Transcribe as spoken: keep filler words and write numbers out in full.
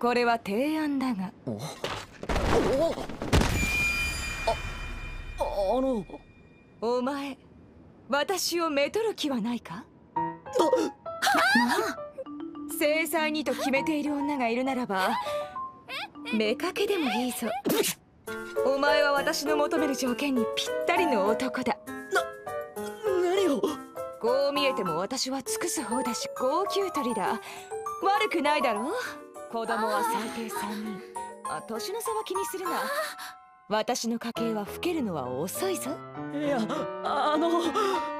これは提案だが。 おおああのお前私をめとる気はないか？制裁にと決めている女がいるならば妾でもいいぞ。お前は私の求める条件にぴったりの男だ。 な何を。 こう見えても私は尽くす方だし高級鳥だ。悪くないだろう。子供は最低さんにん。あ、年の差は気にするな。私の家系は老けるのは遅いぞ。 いや、あの